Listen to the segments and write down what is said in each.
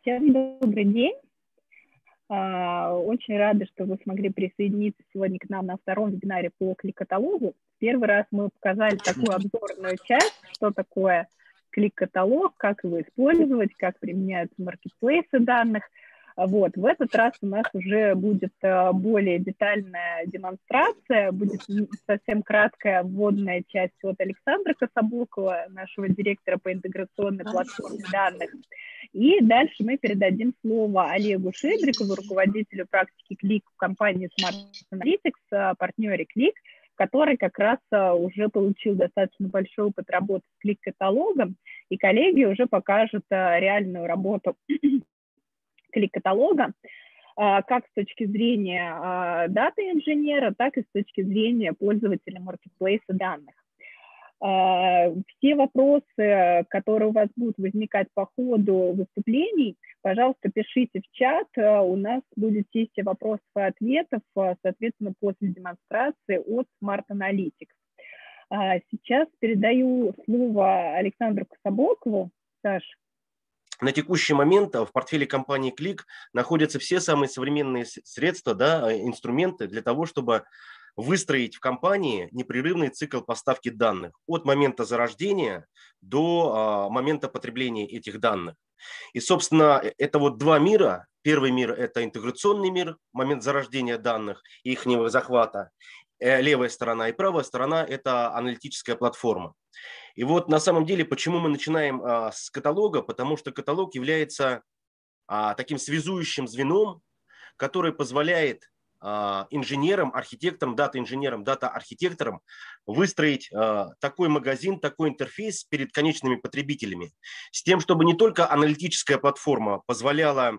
Всем добрый день. Очень рада, что вы смогли присоединиться сегодня к нам на втором вебинаре по клик-каталогу. Первый раз мы показали такую обзорную часть, что такое клик-каталог, как его использовать, как применяются маркетплейсы данных. Вот. В этот раз у нас уже будет более детальная демонстрация, будет совсем краткая вводная часть от Александра Кособокова, нашего директора по интеграционной платформе данных. И дальше мы передадим слово Олегу Шибрикову, руководителю практики Клик в компании Smart Analytics, партнере Клик, который как раз уже получил достаточно большой опыт работы с клик-каталогом, и коллеги уже покажут реальную работу клик-каталога, как с точки зрения дата-инженера, так и с точки зрения пользователя маркетплейса данных. Все вопросы, которые у вас будут возникать по ходу выступлений, пожалуйста, пишите в чат. У нас будет сессия вопросов и ответов, соответственно, после демонстрации от Smart Analytics. Сейчас передаю слово Александру Кособокову. Саш. На текущий момент в портфеле компании Клик находятся все самые современные средства, инструменты для того, чтобы выстроить в компании непрерывный цикл поставки данных от момента зарождения до момента потребления этих данных. И, собственно, это вот два мира. Первый мир – это интеграционный мир, момент зарождения данных и их захвата. Левая сторона и правая сторона – это аналитическая платформа. И вот на самом деле, почему мы начинаем с каталога? Потому что каталог является таким связующим звеном, который позволяет инженерам, архитекторам, дата-инженерам, дата-архитекторам выстроить такой магазин, такой интерфейс перед конечными потребителями, с тем, чтобы не только аналитическая платформа позволяла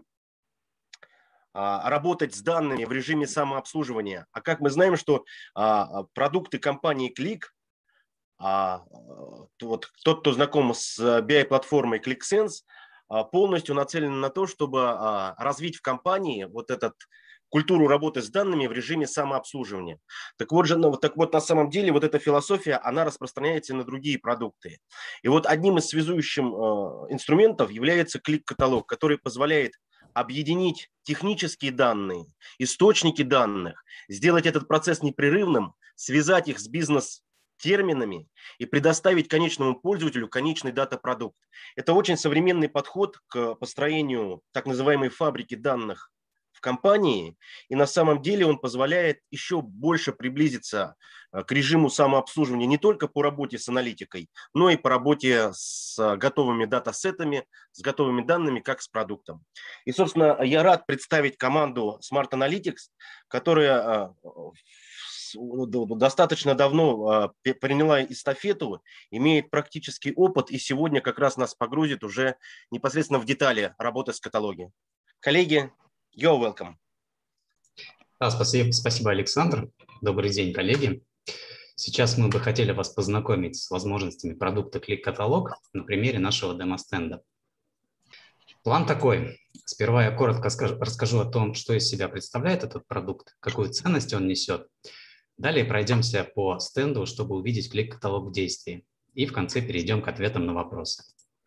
работать с данными в режиме самообслуживания, а как мы знаем, что продукты компании Клик, тот, кто знаком с BI-платформой ClickSense, полностью нацелены на то, чтобы развить в компании вот этот культуру работы с данными в режиме самообслуживания. Так вот, на самом деле вот эта философия, она распространяется на другие продукты. И вот одним из связующих инструментов является клик-каталог, который позволяет объединить технические данные, источники данных, сделать этот процесс непрерывным, связать их с бизнес-терминами и предоставить конечному пользователю конечный дата-продукт. Это очень современный подход к построению так называемой фабрики данных компании, и на самом деле он позволяет еще больше приблизиться к режиму самообслуживания не только по работе с аналитикой, но и по работе с готовыми датасетами, с готовыми данными, как с продуктом. И, собственно, я рад представить команду Smart Analytics, которая достаточно давно приняла эстафету, имеет практический опыт и сегодня как раз нас погрузит уже непосредственно в детали работы с каталогом. Коллеги, you're welcome. Спасибо, Александр. Добрый день, коллеги. Сейчас мы бы хотели вас познакомить с возможностями продукта Клик-каталог на примере нашего демо-стенда. План такой. Сперва я коротко расскажу о том, что из себя представляет этот продукт, какую ценность он несет. Далее пройдемся по стенду, чтобы увидеть Клик-каталог в действии. И в конце перейдем к ответам на вопросы.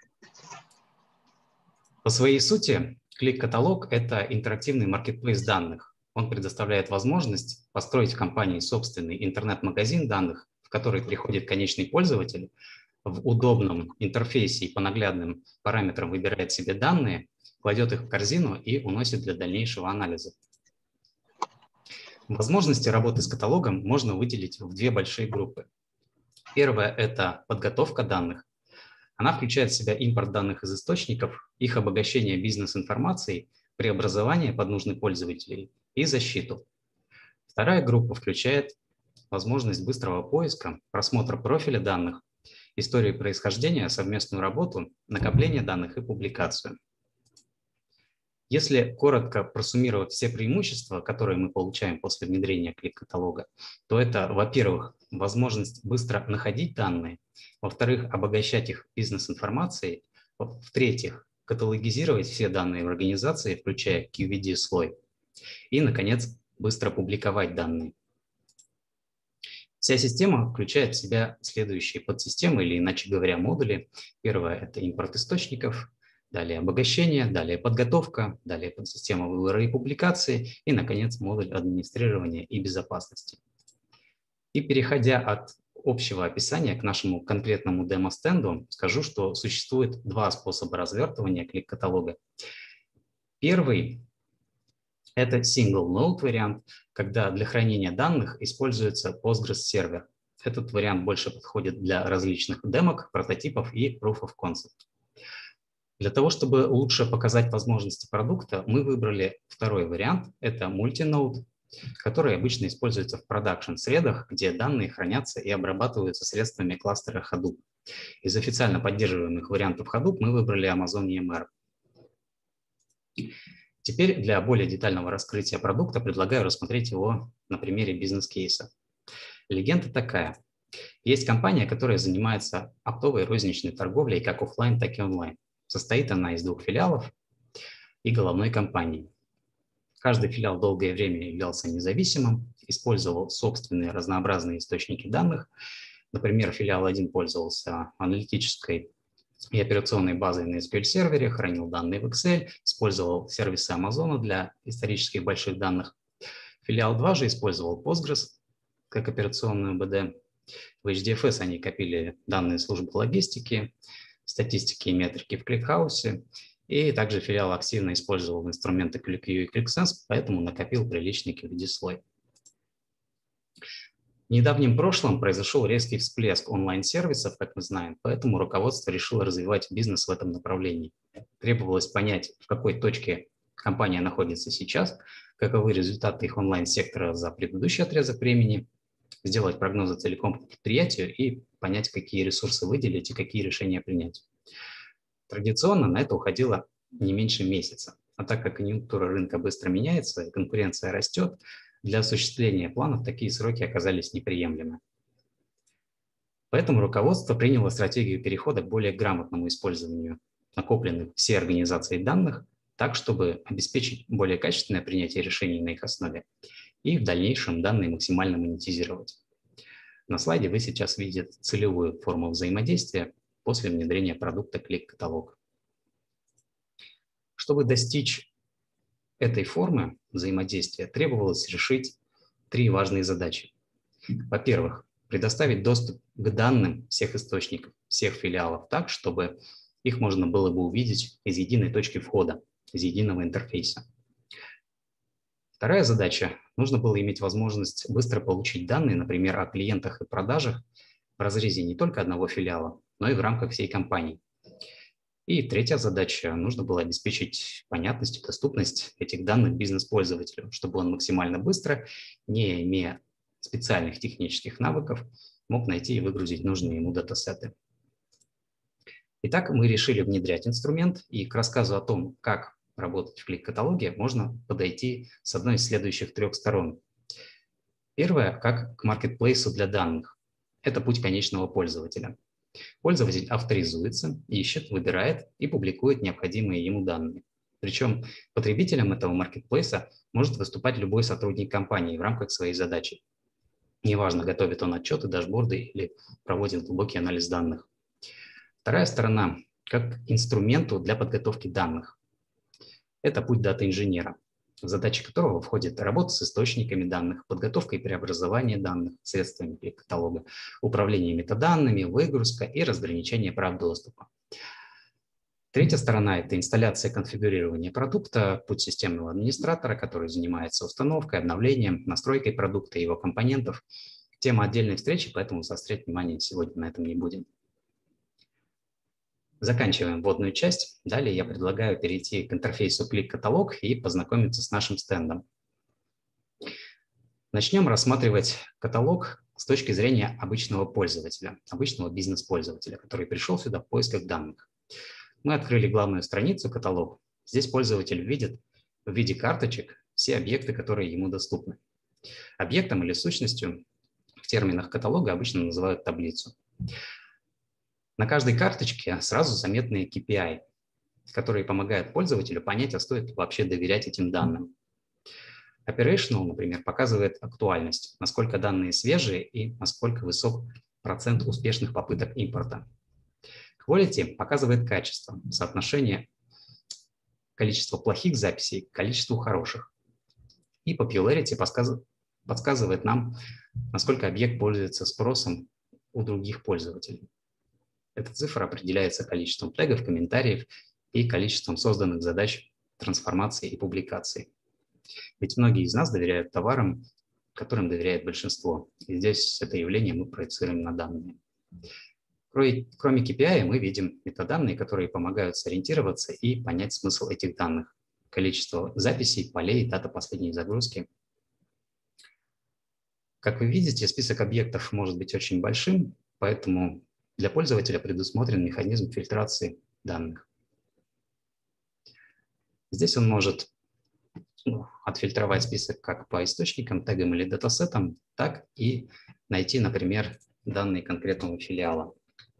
По своей сути, Клик-каталог – это интерактивный маркетплейс данных. Он предоставляет возможность построить в компании собственный интернет-магазин данных, в который приходит конечный пользователь, в удобном интерфейсе и по наглядным параметрам выбирает себе данные, кладет их в корзину и уносит для дальнейшего анализа. Возможности работы с каталогом можно выделить в две большие группы. Первая – это подготовка данных. Она включает в себя импорт данных из источников, их обогащение бизнес-информацией, преобразование под нужды пользователей и защиту. Вторая группа включает возможность быстрого поиска, просмотра профиля данных, истории происхождения, совместную работу, накопление данных и публикацию. Если коротко просуммировать все преимущества, которые мы получаем после внедрения клик-каталога, то это, во-первых, возможность быстро находить данные, во-вторых, обогащать их бизнес-информацией, в-третьих, каталогизировать все данные в организации, включая QVD-слой, и, наконец, быстро публиковать данные. Вся система включает в себя следующие подсистемы, или, иначе говоря, модули. Первое – это импорт источников, далее обогащение, далее подготовка, далее подсистема выбора и публикации и, наконец, модуль администрирования и безопасности. И переходя от общего описания к нашему конкретному демо-стенду, скажу, что существует два способа развертывания клик-каталога. Первый – это single node вариант, когда для хранения данных используется Postgres-сервер. Этот вариант больше подходит для различных демок, прототипов и proof of concept. Для того, чтобы лучше показать возможности продукта, мы выбрали второй вариант – это multi-node, который обычно используется в продакшн-средах, где данные хранятся и обрабатываются средствами кластера Hadoop. Из официально поддерживаемых вариантов Hadoop мы выбрали Amazon EMR. Теперь для более детального раскрытия продукта предлагаю рассмотреть его на примере бизнес-кейса. Легенда такая. Есть компания, которая занимается оптовой розничной торговлей как офлайн, так и онлайн. Состоит она из 2 филиалов и головной компании. Каждый филиал долгое время являлся независимым, использовал собственные разнообразные источники данных. Например, филиал 1 пользовался аналитической и операционной базой на SQL-сервере, хранил данные в Excel, использовал сервисы Amazon для исторических больших данных. Филиал 2 же использовал Postgres как операционную БД. В HDFS они копили данные службы логистики, статистики и метрики в ClickHouse, и также филиал активно использовал инструменты ClickView и ClickSense, поэтому накопил приличный QVD-слой. В недавнем прошлом произошел резкий всплеск онлайн-сервисов, как мы знаем, поэтому руководство решило развивать бизнес в этом направлении. Требовалось понять, в какой точке компания находится сейчас, каковы результаты их онлайн-сектора за предыдущий отрезок времени, сделать прогнозы целиком по предприятию и понять, какие ресурсы выделить и какие решения принять. Традиционно на это уходило не меньше месяца, а так как конъюнктура рынка быстро меняется и конкуренция растет, для осуществления планов такие сроки оказались неприемлемы. Поэтому руководство приняло стратегию перехода к более грамотному использованию накопленных всей организацией данных, так, чтобы обеспечить более качественное принятие решений на их основе и в дальнейшем данные максимально монетизировать. На слайде вы сейчас видите целевую форму взаимодействия после внедрения продукта клик-каталог. Чтобы достичь этой формы взаимодействия, требовалось решить 3 важные задачи. Во-первых, предоставить доступ к данным всех источников, всех филиалов так, чтобы их можно было бы увидеть из единой точки входа, из единого интерфейса. Вторая задача – нужно было иметь возможность быстро получить данные, например, о клиентах и продажах в разрезе не только одного филиала, но и в рамках всей компании. И третья задача – нужно было обеспечить понятность и доступность этих данных бизнес-пользователю, чтобы он максимально быстро, не имея специальных технических навыков, мог найти и выгрузить нужные ему датасеты. Итак, мы решили внедрять инструмент, и к рассказу о том, как работать в клик-каталоге, можно подойти с одной из следующих 3 сторон. Первое, как к маркетплейсу для данных. Это путь конечного пользователя. Пользователь авторизуется, ищет, выбирает и публикует необходимые ему данные. Причем потребителем этого маркетплейса может выступать любой сотрудник компании в рамках своей задачи. Неважно, готовит он отчеты, дашборды или проводит глубокий анализ данных. Вторая сторона – как к инструменту для подготовки данных. Это путь дата-инженера, в задачи которого входит работа с источниками данных, подготовка и преобразование данных средствами клик-каталога, управление метаданными, выгрузка и разграничение прав доступа. Третья сторона – это инсталляция конфигурирования продукта, путь системного администратора, который занимается установкой, обновлением, настройкой продукта и его компонентов. Тема отдельной встречи, поэтому заострять внимание сегодня на этом не будем. Заканчиваем вводную часть. Далее я предлагаю перейти к интерфейсу клик-каталог и познакомиться с нашим стендом. Начнем рассматривать каталог с точки зрения обычного пользователя, обычного бизнес-пользователя, который пришел сюда в поисках данных. Мы открыли главную страницу каталог. Здесь пользователь видит в виде карточек все объекты, которые ему доступны. Объектом или сущностью в терминах каталога обычно называют таблицу. На каждой карточке сразу заметные KPI, которые помогают пользователю понять, а стоит ли вообще доверять этим данным. Operational, например, показывает актуальность, насколько данные свежие и насколько высок процент успешных попыток импорта. Quality показывает качество, соотношение количество плохих записей к количеству хороших. И popularity подсказывает нам, насколько объект пользуется спросом у других пользователей. Эта цифра определяется количеством тегов, комментариев и количеством созданных задач, трансформаций и публикаций. Ведь многие из нас доверяют товарам, которым доверяет большинство. И здесь это явление мы проецируем на данные. Кроме KPI мы видим метаданные, которые помогают сориентироваться и понять смысл этих данных. Количество записей, полей, дата последней загрузки. Как вы видите, список объектов может быть очень большим, поэтому для пользователя предусмотрен механизм фильтрации данных. Здесь он может отфильтровать список как по источникам, тегам или датасетам, так и найти, например, данные конкретного филиала.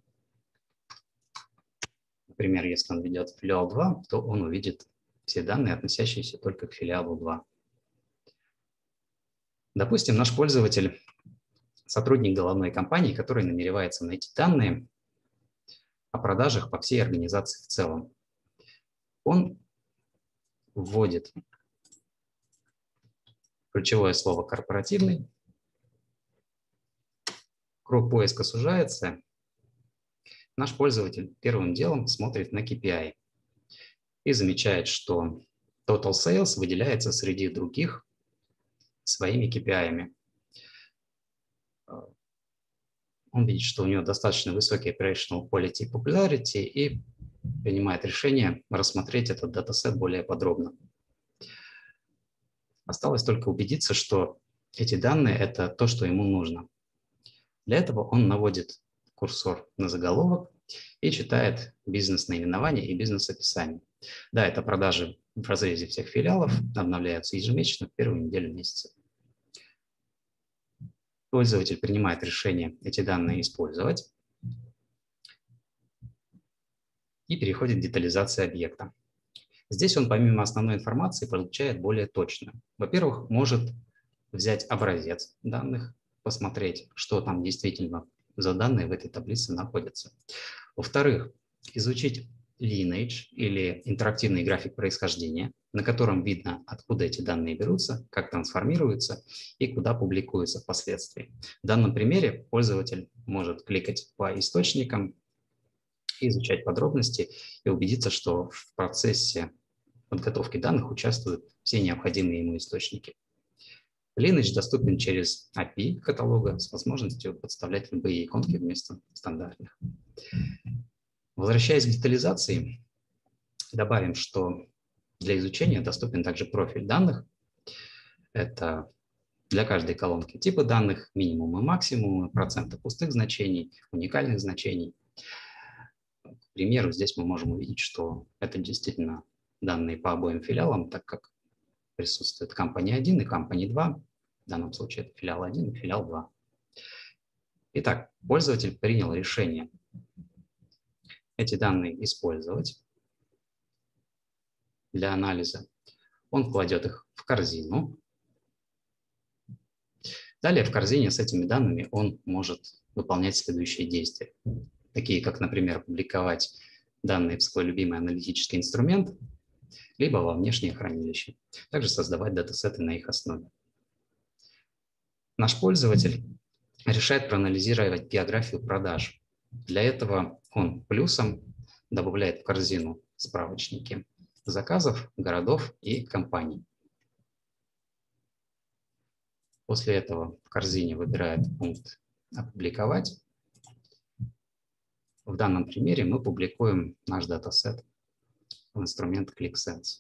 Например, если он ведет филиал 2, то он увидит все данные, относящиеся только к филиалу 2. Допустим, наш пользователь – сотрудник головной компании, который намеревается найти данные о продажах по всей организации в целом. Он вводит ключевое слово «корпоративный», круг поиска сужается, наш пользователь первым делом смотрит на KPI и замечает, что Total Sales выделяется среди других своими KPI-ами. Он видит, что у него достаточно высокий operational quality и popularity и принимает решение рассмотреть этот датасет более подробно. Осталось только убедиться, что эти данные – это то, что ему нужно. Для этого он наводит курсор на заголовок и читает бизнес-наименование и бизнес-описание. Да, это продажи в разрезе всех филиалов, обновляются ежемесячно в первую неделю месяца. Пользователь принимает решение эти данные использовать и переходит к детализации объекта. Здесь он помимо основной информации получает более точную. Во-первых, может взять образец данных, посмотреть, что там действительно за данные в этой таблице находятся. Во-вторых, изучить lineage или интерактивный график происхождения, на котором видно, откуда эти данные берутся, как трансформируются и куда публикуются впоследствии. В данном примере пользователь может кликать по источникам, изучать подробности и убедиться, что в процессе подготовки данных участвуют все необходимые ему источники. Lineage доступен через API каталога с возможностью подставлять любые иконки вместо стандартных. Возвращаясь к детализации, добавим, что для изучения доступен также профиль данных. Это для каждой колонки типы данных, минимумы, максимумы, проценты пустых значений, уникальных значений. К примеру, здесь мы можем увидеть, что это действительно данные по обоим филиалам, так как присутствует компания 1 и компания 2. В данном случае это филиал 1 и филиал 2. Итак, пользователь принял решение эти данные использовать для анализа. Он кладет их в корзину. Далее в корзине с этими данными он может выполнять следующие действия, такие как, например, публиковать данные в свой любимый аналитический инструмент, либо во внешнее хранилище, также создавать датасеты на их основе. Наш пользователь решает проанализировать географию продаж. Для этого он плюсом добавляет в корзину справочники заказов, городов и компаний. После этого в корзине выбирает пункт «Опубликовать». В данном примере мы публикуем наш датасет в инструмент ClickSense.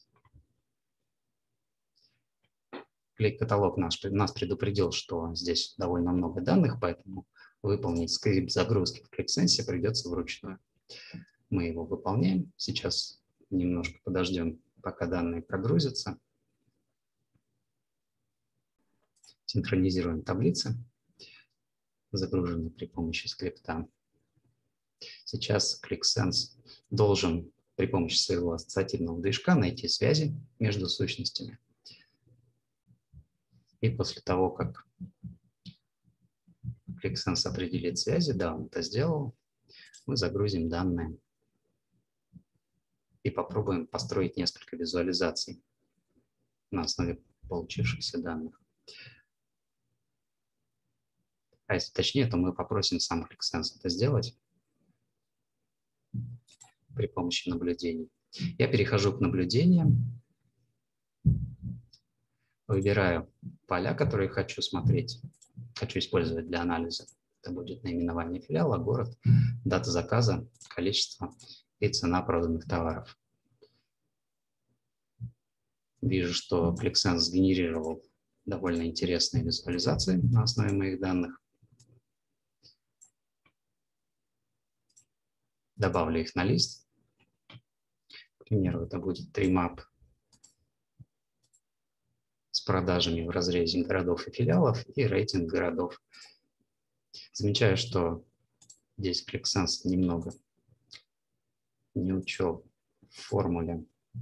Клик-каталог нас предупредил, что здесь довольно много данных, поэтому выполнить скрипт загрузки в ClickSense придется вручную. Мы его выполняем. Сейчас немножко подождем, пока данные прогрузятся. Синхронизируем таблицы, загруженные при помощи скрипта. Сейчас ClickSense должен при помощи своего ассоциативного движка найти связи между сущностями. И после того, как ClickSense определит связи, да, он это сделал, мы загрузим данные и попробуем построить несколько визуализаций на основе получившихся данных. А если точнее, то мы попросим сам ClickSense это сделать при помощи наблюдений. Я перехожу к наблюдениям, выбираю поля, которые хочу смотреть, хочу использовать для анализа. Это будет наименование филиала, город, дата заказа, количество и цена проданных товаров. Вижу, что ClickSense сгенерировал довольно интересные визуализации на основе моих данных. Добавлю их на лист. К примеру, это будет Trimap с продажами в разрезе городов и филиалов и рейтинг городов. Замечаю, что здесь ClickSense немного не учел в формуле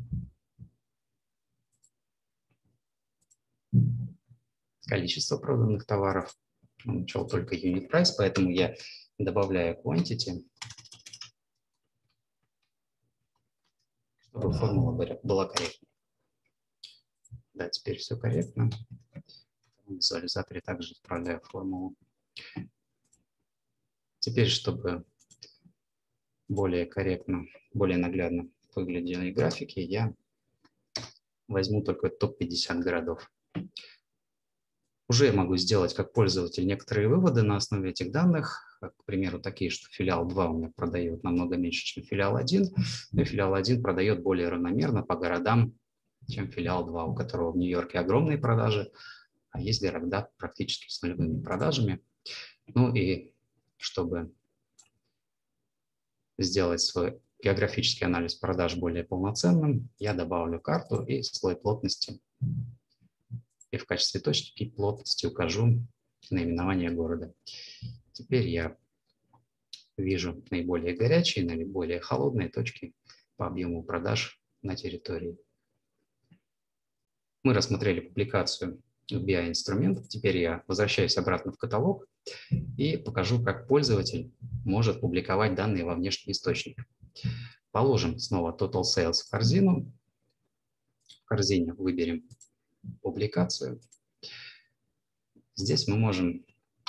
количество проданных товаров. Он учел только unit price, поэтому я добавляю quantity, чтобы формула была корректной. Да, теперь все корректно. В визуализаторе также исправляю формулу. Теперь, чтобы более корректно, более наглядно выглядели графики, я возьму только топ-50 городов. Уже я могу сделать как пользователь некоторые выводы на основе этих данных. К примеру, такие, что филиал 2 у меня продает намного меньше, чем филиал 1, и филиал 1 продает более равномерно по городам, чем филиал 2, у которого в Нью-Йорке огромные продажи, а есть города практически с нулевыми продажами. Ну и чтобы сделать свой географический анализ продаж более полноценным, я добавлю карту и слой плотности. И в качестве точки плотности укажу наименование города. Теперь я вижу наиболее горячие, наиболее холодные точки по объему продаж на территории. Мы рассмотрели публикацию в BI-инструмент. Теперь я возвращаюсь обратно в каталог и покажу, как пользователь может публиковать данные во внешний источник. Положим снова Total Sales в корзину. В корзине выберем публикацию. Здесь мы можем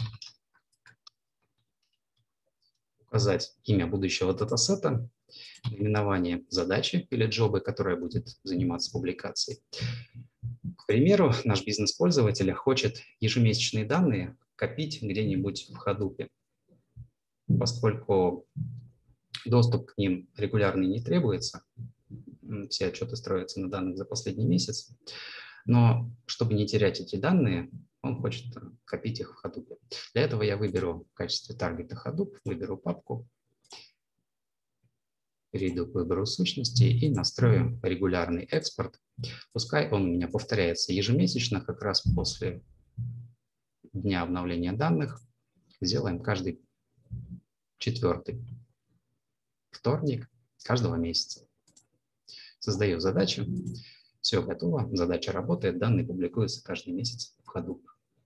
указать имя будущего датасета, наименование задачи или джоба, которая будет заниматься публикацией. К примеру, наш бизнес-пользователь хочет ежемесячные данные копить где-нибудь в Hadoop, поскольку доступ к ним регулярный не требуется, все отчеты строятся на данных за последний месяц, но чтобы не терять эти данные, он хочет копить их в Hadoop. Для этого я выберу в качестве таргета Hadoop, выберу папку, перейду к выбору сущности и настрою регулярный экспорт. Пускай он у меня повторяется ежемесячно, как раз после дня обновления данных. Сделаем каждый 4-й вторник каждого месяца. Создаю задачу. Все готово, задача работает, данные публикуются каждый месяц в Hadoop.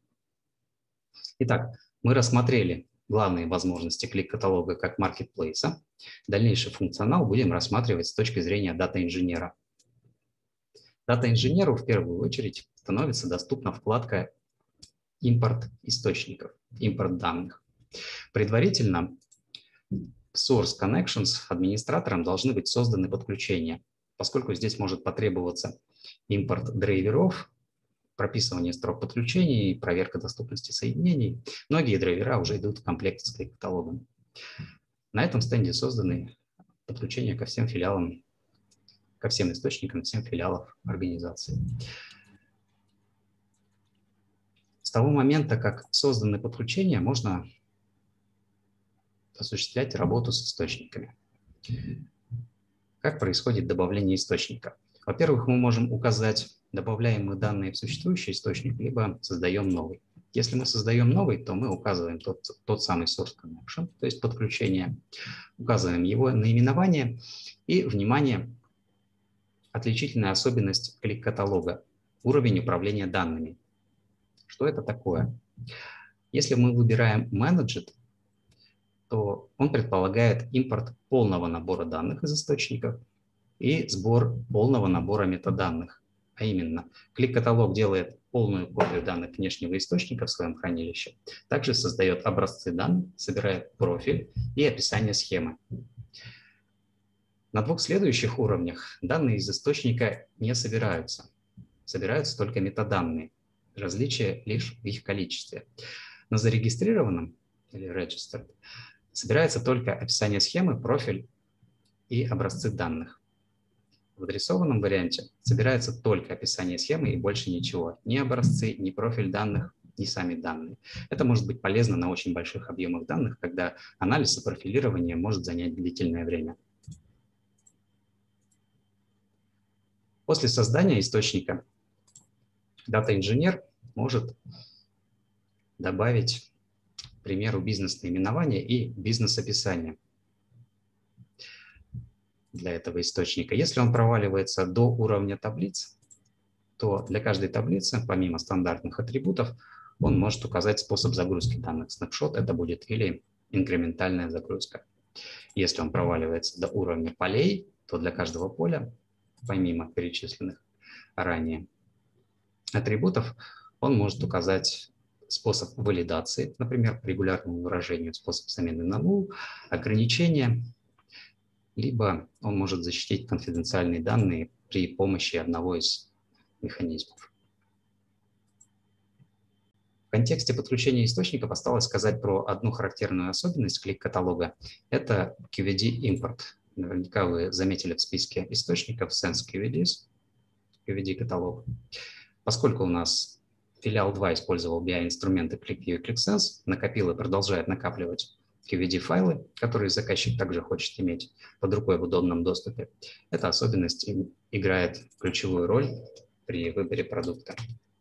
Итак, мы рассмотрели главные возможности клик-каталога как маркетплейса. Дальнейший функционал будем рассматривать с точки зрения дата-инженера. Дата-инженеру в первую очередь становится доступна вкладка «Импорт источников», «Импорт данных». Предварительно в Source Connections администраторам должны быть созданы подключения, поскольку здесь может потребоваться импорт драйверов, прописывание строк подключений, проверка доступности соединений. Многие драйвера уже идут в комплекте с клик-каталогом. На этом стенде созданы подключения ко всем филиалам, ко всем источникам, всем филиалов организации. С того момента, как созданы подключения, можно осуществлять работу с источниками. Как происходит добавление источника? Во-первых, мы можем указать, добавляем мы данные в существующий источник, либо создаем новый. Если мы создаем новый, то мы указываем тот самый source connection, то есть подключение, указываем его наименование и, внимание, отличительная особенность клик-каталога – уровень управления данными. Что это такое? Если мы выбираем Managed, то он предполагает импорт полного набора данных из источников. и сбор полного набора метаданных. А именно, клик-каталог делает полную копию данных внешнего источника в своем хранилище, также создает образцы данных, собирает профиль и описание схемы. На двух следующих уровнях данные из источника не собираются. Собираются только метаданные. Различие лишь в их количестве. На зарегистрированном или registered собирается только описание схемы, профиль и образцы данных. В адресованном варианте собирается только описание схемы и больше ничего. Ни образцы, ни профиль данных, ни сами данные. Это может быть полезно на очень больших объемах данных, когда анализ и профилирование может занять длительное время. После создания источника дата-инженер может добавить, к примеру, бизнес-наименование и бизнес-описание для этого источника. Если он проваливается до уровня таблиц, то для каждой таблицы, помимо стандартных атрибутов, он может указать способ загрузки данных. Снапшот это будет или инкрементальная загрузка. Если он проваливается до уровня полей, то для каждого поля, помимо перечисленных ранее атрибутов, он может указать способ валидации, например, по регулярному выражению, способ замены на null, ограничения, либо он может защитить конфиденциальные данные при помощи одного из механизмов. В контексте подключения источников осталось сказать про одну характерную особенность клик-каталога. Это QVD-импорт. Наверняка вы заметили в списке источников Sense QVDs, QVD-каталог. Поскольку у нас филиал 2 использовал BI-инструменты ClickView и ClickSense, накопил и продолжает накапливать QVD-файлы, которые заказчик также хочет иметь под рукой в удобном доступе, эта особенность играет ключевую роль при выборе продукта,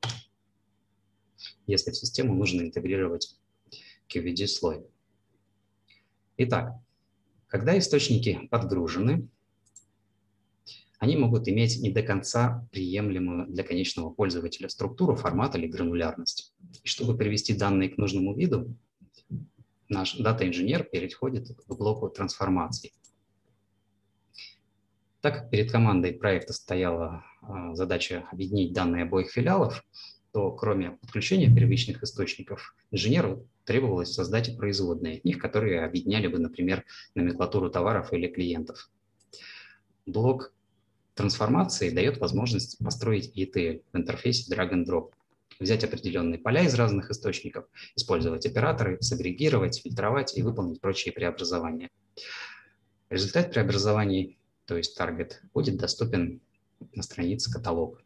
если в систему нужно интегрировать QVD-слой. Итак, когда источники подгружены, они могут иметь не до конца приемлемую для конечного пользователя структуру, формат или гранулярность. И чтобы привести данные к нужному виду, наш дата-инженер переходит к блоку трансформаций. Так как перед командой проекта стояла задача объединить данные обоих филиалов, то кроме подключения первичных источников, инженеру требовалось создать и производные, их, которые объединяли бы, например, номенклатуру товаров или клиентов. Блок трансформации дает возможность построить ETL в интерфейсе drag and drop, взять определенные поля из разных источников, использовать операторы, сагрегировать, фильтровать и выполнить прочие преобразования. Результат преобразований, то есть таргет, будет доступен на странице каталога.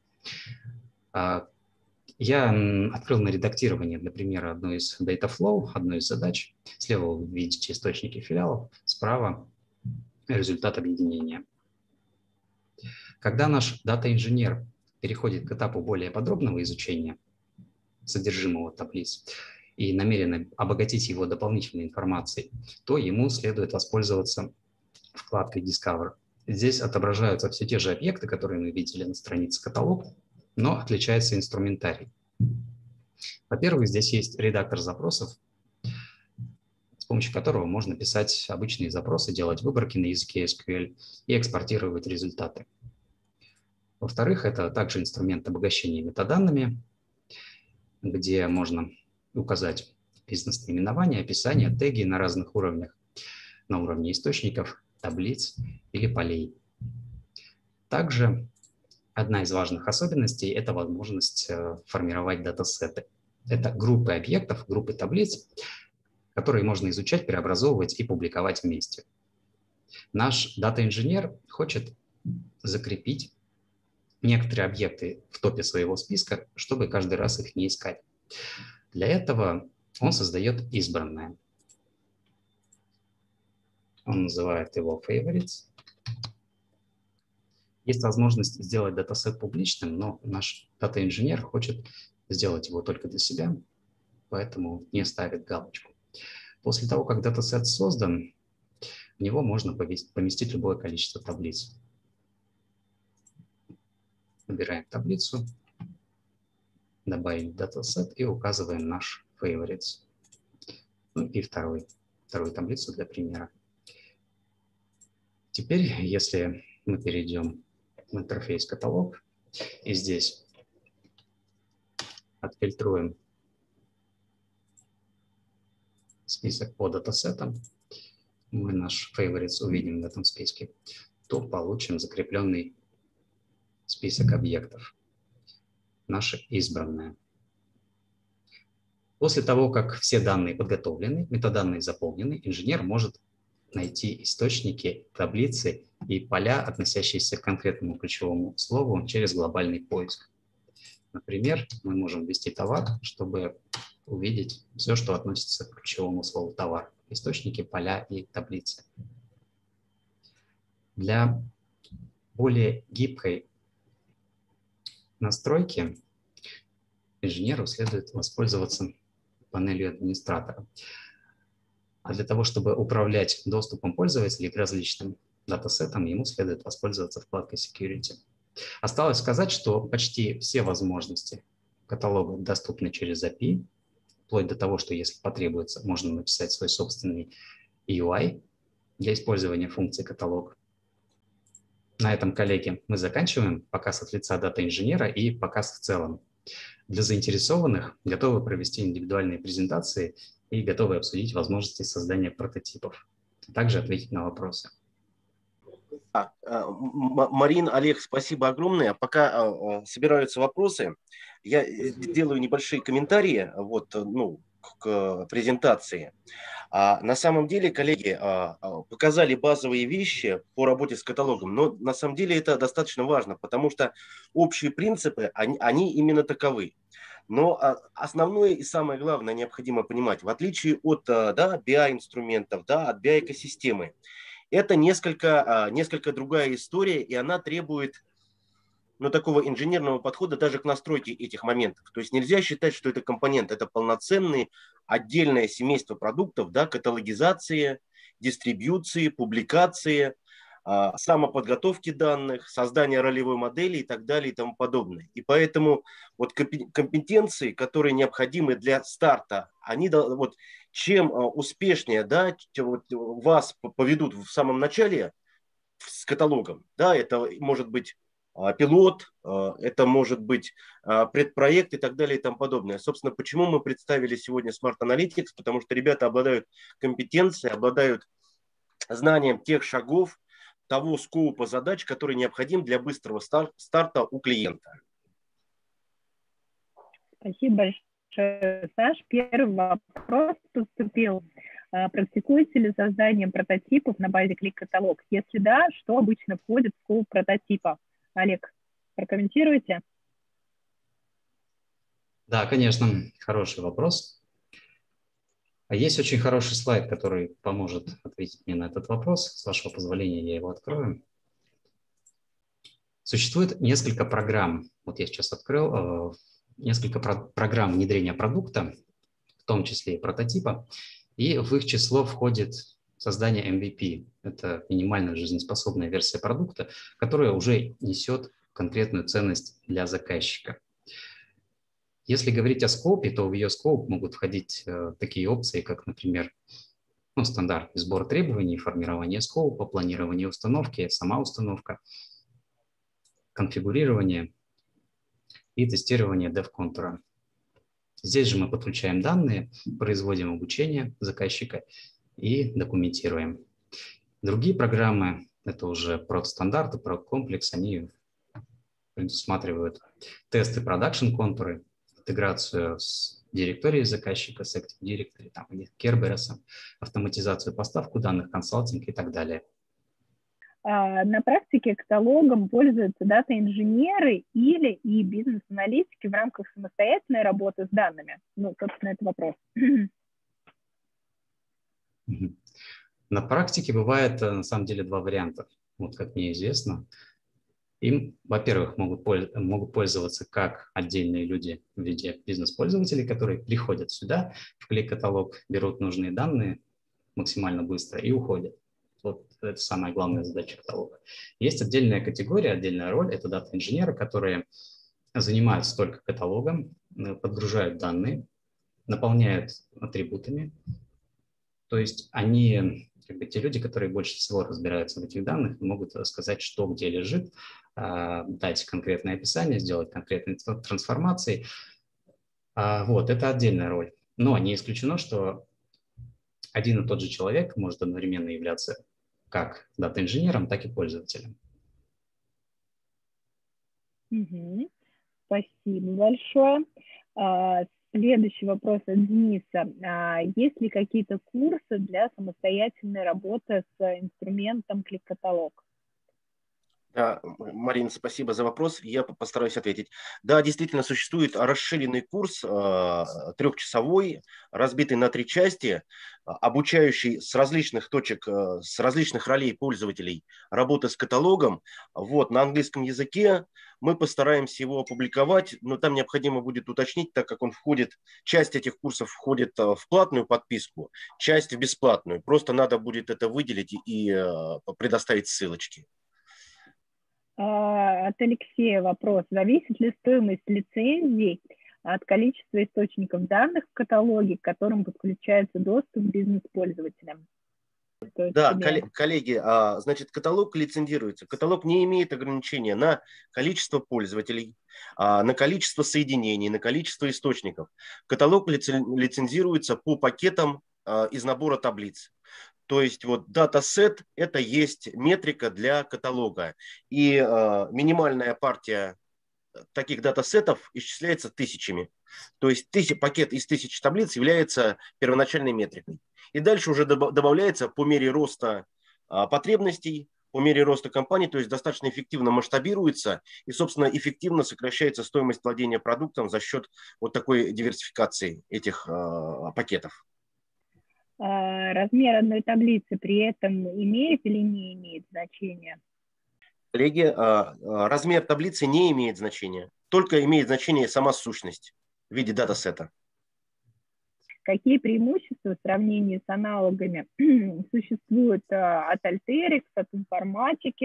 Я открыл на редактирование для примера одну из Dataflow, одну из задач. Слева вы видите источники филиалов, справа результат объединения. Когда наш дата-инженер переходит к этапу более подробного изучения содержимого таблиц и намерен обогатить его дополнительной информацией, то ему следует воспользоваться вкладкой Discover. Здесь отображаются все те же объекты, которые мы видели на странице каталог, но отличается инструментарий. Во-первых, здесь есть редактор запросов, с помощью которого можно писать обычные запросы, делать выборки на языке SQL и экспортировать результаты. Во-вторых, это также инструмент обогащения метаданными, где можно указать бизнес-наименование, описание, теги на разных уровнях, на уровне источников, таблиц или полей. Также одна из важных особенностей – это возможность формировать датасеты. Это группы объектов, группы таблиц, которые можно изучать, преобразовывать и публиковать вместе. Наш дата-инженер хочет закрепить некоторые объекты в топе своего списка, чтобы каждый раз их не искать. Для этого он создает избранное. Он называет его favorites. Есть возможность сделать датасет публичным, но наш дата-инженер хочет сделать его только для себя, поэтому не ставит галочку. После того, как датасет создан, в него можно поместить любое количество таблиц. Выбираем таблицу, добавим датасет и указываем наш favorites. Ну и вторую таблицу для примера. Теперь, если мы перейдем в интерфейс каталог и здесь отфильтруем список по датасетам, мы наш favorites увидим в этом списке, то получим закрепленный список объектов, наши избранные. После того, как все данные подготовлены, метаданные заполнены, инженер может найти источники, таблицы и поля, относящиеся к конкретному ключевому слову через глобальный поиск. Например, мы можем ввести товар, чтобы увидеть все, что относится к ключевому слову товар. Источники, поля и таблицы. Для более гибкой настройки инженеру следует воспользоваться панелью администратора. А для того, чтобы управлять доступом пользователей к различным датасетам, ему следует воспользоваться вкладкой Security. Осталось сказать, что почти все возможности каталога доступны через API, вплоть до того, что если потребуется, можно написать свой собственный UI для использования функции каталог. На этом, коллеги, мы заканчиваем показ от лица дата-инженера и показ в целом. Для заинтересованных готовы провести индивидуальные презентации и готовы обсудить возможности создания прототипов, а также ответить на вопросы. Марин, Олег, спасибо огромное. Пока собираются вопросы, я делаю небольшие комментарии к презентации. На самом деле, коллеги показали базовые вещи по работе с каталогом, но на самом деле это достаточно важно, потому что общие принципы, они именно таковы. Но основное и самое главное необходимо понимать, в отличие от BI-инструментов, от BI-экосистемы, это несколько другая история, и она требует такого инженерного подхода даже к настройке этих моментов. То есть нельзя считать, что это компонент, это полноценное отдельное семейство продуктов, каталогизация, дистрибьюции, публикации, самоподготовки данных, создание ролевой модели и так далее и тому подобное. И поэтому компетенции, которые необходимы для старта, они чем успешнее вас поведут в самом начале с каталогом, это может быть пилот, это может быть предпроект и так далее и тому подобное. Собственно, почему мы представили сегодня Smart Analytics? Потому что ребята обладают компетенцией, обладают знанием тех шагов, того скопа задач, который необходим для быстрого старта у клиента. Спасибо большое, Саш. Первый вопрос поступил. Практикуете ли создание прототипов на базе клик-каталог? Если да, что обычно входит в скоп прототипа? Олег, прокомментируйте. Да, конечно, хороший вопрос. Есть очень хороший слайд, который поможет ответить мне на этот вопрос. С вашего позволения я его открою. Существует несколько программ. Вот я сейчас открыл несколько программ внедрения продукта, в том числе и прототипа, и в их число входит создание MVP. Это минимально жизнеспособная версия продукта, которая уже несет конкретную ценность для заказчика. Если говорить о скопе, то в ее скоп могут входить такие опции, как, например, стандартный сбор требований, формирование скопа, планирование установки, сама установка, конфигурирование и тестирование dev-контура. Здесь же мы подключаем данные, производим обучение заказчика и документируем. Другие программы, это уже прод-стандарты, прод-комплекс, они предусматривают тесты продакшн-контуры, интеграцию с директорией заказчика, с Active Directory, или Kerberos, автоматизацию, поставку данных, консалтинг и так далее. На практике каталогом пользуются дата-инженеры или и бизнес-аналитики в рамках самостоятельной работы с данными? Собственно, это вопрос. На практике бывает, на самом деле, два варианта. Как мне известно. Им, во-первых, могут пользоваться как отдельные люди в виде бизнес-пользователей, которые приходят сюда, в клик-каталог, берут нужные данные максимально быстро и уходят. Это самая главная задача каталога. Есть отдельная категория, отдельная роль, это дата-инженеры, которые занимаются только каталогом, подгружают данные, наполняют атрибутами. То есть они как бы те люди, которые больше всего разбираются в этих данных, могут сказать, что где лежит, дать конкретное описание, сделать конкретные трансформации. Вот, это отдельная роль. Но не исключено, что один и тот же человек может одновременно являться как дата-инженером, так и пользователем. Спасибо большое. Следующий вопрос от Дениса. Есть ли какие-то курсы для самостоятельной работы с инструментом клик-каталог? Да, Марина, спасибо за вопрос. Я постараюсь ответить. Да, действительно, существует расширенный курс, трехчасовой, разбитый на 3 части, обучающий с различных точек, с различных ролей пользователей работы с каталогом. Вот, на английском языке мы постараемся его опубликовать, но там необходимо будет уточнить, так как он входит, часть этих курсов входит в платную подписку, часть в бесплатную. Просто надо будет это выделить и предоставить ссылочки. От Алексея вопрос. Зависит ли стоимость лицензий от количества источников данных в каталоге, к которым подключается доступ бизнес-пользователям? Да, коллеги, значит, каталог лицензируется. Каталог не имеет ограничения на количество пользователей, на количество соединений, на количество источников. Каталог лицензируется по пакетам из набора таблиц. То есть вот датасет – это есть метрика для каталога. И минимальная партия таких датасетов исчисляется тысячами. То есть пакет из 1000 таблиц является первоначальной метрикой. И дальше уже добавляется по мере роста потребностей, по мере роста компании, то есть достаточно эффективно масштабируется и, собственно, эффективно сокращается стоимость владения продуктом за счет вот такой диверсификации этих пакетов. Размер одной таблицы при этом имеет или не имеет значения? Коллеги, размер таблицы не имеет значения, только имеет значение сама сущность в виде датасета. Какие преимущества в сравнении с аналогами существуют от Alteryx, от информатики?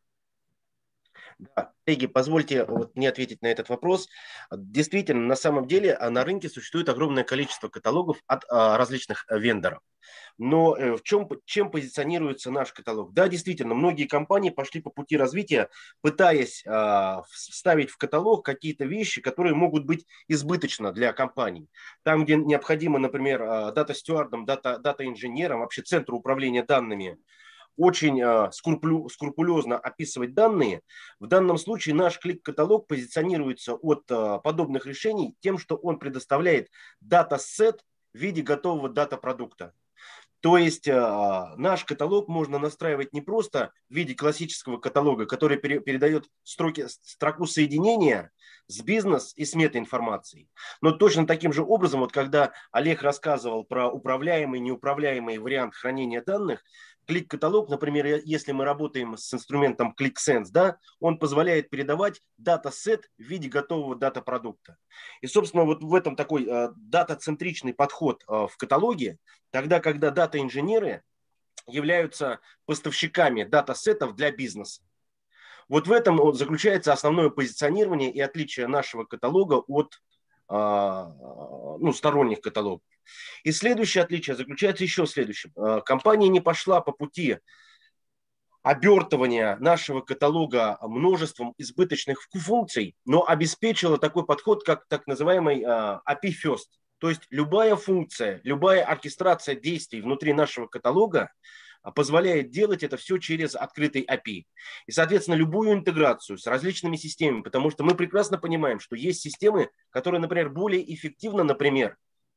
Да, коллеги, позвольте мне ответить на этот вопрос. Действительно, на самом деле на рынке существует огромное количество каталогов от различных вендоров. Но чем позиционируется наш каталог? Да, действительно, многие компании пошли по пути развития, пытаясь вставить в каталог какие-то вещи, которые могут быть избыточно для компаний. Там, где необходимо, например, дата-стюардам, дата-инженерам, вообще центру управления данными, очень скрупулезно описывать данные. В данном случае наш клик-каталог позиционируется от подобных решений тем, что он предоставляет датасет в виде готового дата-продукта. То есть наш каталог можно настраивать не просто в виде классического каталога, который передает строку соединения с бизнес и с метаинформацией. Но точно таким же образом, вот когда Олег рассказывал про управляемый, неуправляемый вариант хранения данных, клик-каталог, например, если мы работаем с инструментом ClickSense, да, он позволяет передавать датасет в виде готового дата-продукта. И, собственно, вот в этом такой дата-центричный подход в каталоге, тогда, когда дата-инженеры являются поставщиками датасетов для бизнеса. Вот в этом заключается основное позиционирование и отличие нашего каталога от сторонних каталогов. И следующее отличие заключается еще в следующем. Компания не пошла по пути обертывания нашего каталога множеством избыточных функций, но обеспечила такой подход, как так называемый API First. То есть любая функция, любая оркестрация действий внутри нашего каталога позволяет делать это все через открытый API. И, соответственно, любую интеграцию с различными системами, потому что мы прекрасно понимаем, что есть системы, которые, например, более эффективно, например,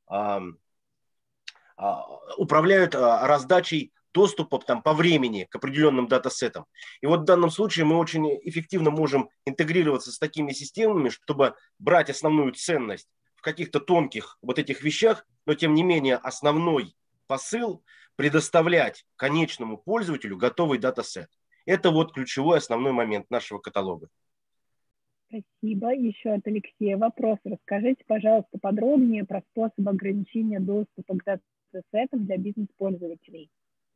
управляют раздачей доступа по времени к определенным датасетам. И вот в данном случае мы очень эффективно можем интегрироваться с такими системами, чтобы брать основную ценность в каких-то тонких вот этих вещах, но тем не менее основной посыл предоставлять конечному пользователю готовый датасет. Это вот ключевой основной момент нашего каталога. Спасибо. Еще от Алексея вопрос. Расскажите, пожалуйста, подробнее про способ ограничения доступа к датасетам для бизнес-пользователей.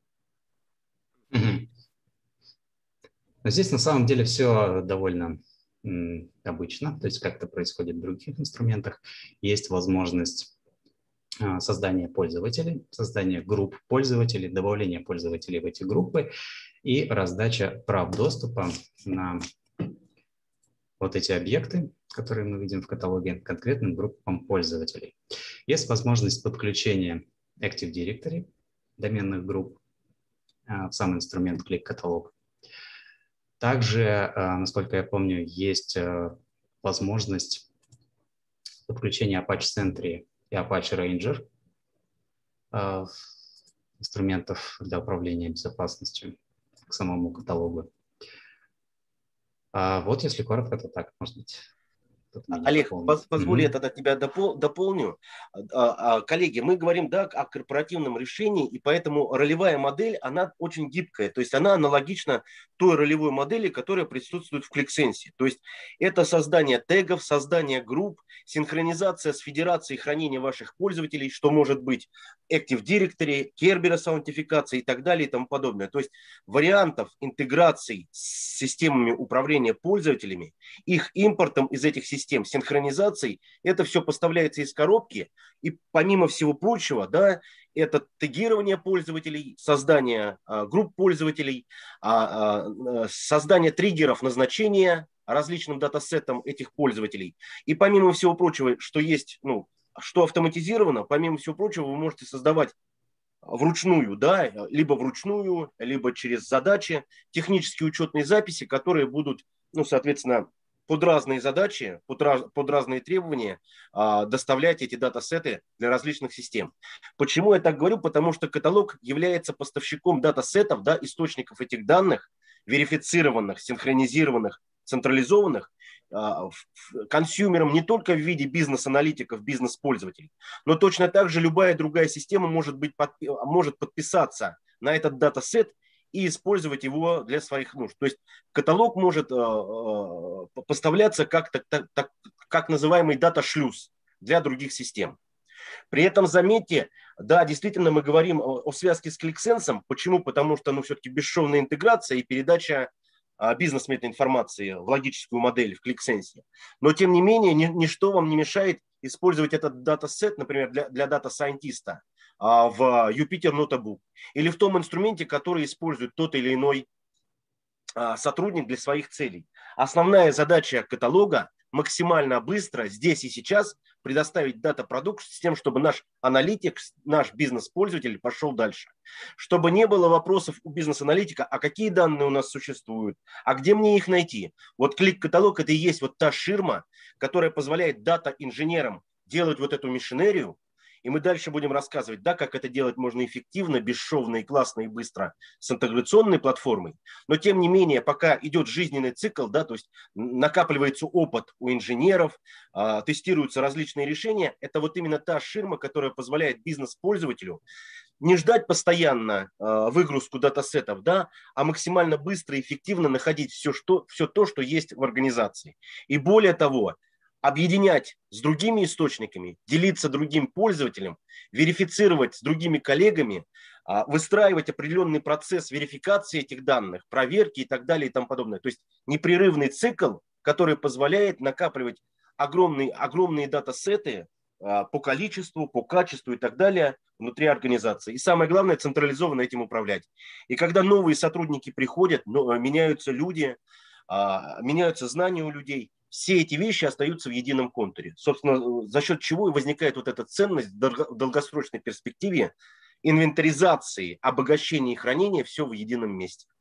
Но здесь на самом деле все довольно обычно, то есть как это происходит в других инструментах. Есть возможность создание пользователей, создание групп пользователей, добавление пользователей в эти группы и раздача прав доступа на вот эти объекты, которые мы видим в каталоге, конкретным группам пользователей. Есть возможность подключения Active Directory, доменных групп, в сам инструмент клик-каталог. Также, насколько я помню, есть возможность подключения Apache Sentry и Apache Ranger инструментов для управления безопасностью к самому каталогу. Вот, если коротко, то так, может быть. Олег, позволь, я тогда тебя дополню. Коллеги, мы говорим, да, о корпоративном решении, и поэтому ролевая модель, она очень гибкая, то есть она аналогична той ролевой модели, которая присутствует в ClickSense. То есть это создание тегов, создание групп, синхронизация с федерацией хранения ваших пользователей, что может быть Active Directory, Kerberos аутентификация и так далее и тому подобное. То есть вариантов интеграции с системами управления пользователями, их импортом из этих систем, синхронизацией, это все поставляется из коробки. И помимо всего прочего, да, это тегирование пользователей, создание групп пользователей, создание триггеров назначения различным датасетам этих пользователей. И помимо всего прочего, что есть, что автоматизировано, помимо всего прочего, вы можете создавать вручную, да, либо вручную, либо через задачи, технические учетные записи, которые будут, соответственно, под разные задачи, под разные требования доставлять эти датасеты для различных систем. Почему я так говорю? Потому что каталог является поставщиком датасетов, да, источников этих данных, верифицированных, синхронизированных, централизованных, консюмером не только в виде бизнес-аналитиков, бизнес-пользователей, но точно так же любая другая система может подписаться на этот датасет и использовать его для своих нужд. То есть каталог может поставляться как называемый дата-шлюз для других систем. При этом заметьте, да, действительно мы говорим о связке с ClickSense. Почему? Потому что все-таки бесшовная интеграция и передача бизнес-метаинформации в логическую модель в ClickSense. Но тем не менее ничто вам не мешает использовать этот датасет, например, для дата-сайентиста в Jupyter Notebook или в том инструменте, который использует тот или иной сотрудник для своих целей. Основная задача каталога максимально быстро здесь и сейчас предоставить дата-продукт с тем, чтобы наш аналитик, наш бизнес-пользователь пошел дальше. Чтобы не было вопросов у бизнес-аналитика, а какие данные у нас существуют, а где мне их найти. Вот клик-каталог – это и есть вот та ширма, которая позволяет дата-инженерам делать вот эту машинерию. И мы дальше будем рассказывать, да, как это делать можно эффективно, бесшовно и классно и быстро с интеграционной платформой. Но тем не менее, пока идет жизненный цикл, да, то есть накапливается опыт у инженеров, тестируются различные решения, это вот именно та ширма, которая позволяет бизнес-пользователю не ждать постоянно выгрузку датасетов, да, а максимально быстро и эффективно находить все то, что есть в организации. И более того, объединять с другими источниками, делиться другим пользователям, верифицировать с другими коллегами, выстраивать определенный процесс верификации этих данных, проверки и так далее и тому подобное. То есть непрерывный цикл, который позволяет накапливать огромные датасеты по количеству, по качеству и так далее внутри организации. И самое главное, централизованно этим управлять. И когда новые сотрудники приходят, меняются люди, меняются знания у людей, все эти вещи остаются в едином контуре. Собственно, за счет чего и возникает вот эта ценность в долгосрочной перспективе инвентаризации, обогащения и хранения все в едином месте.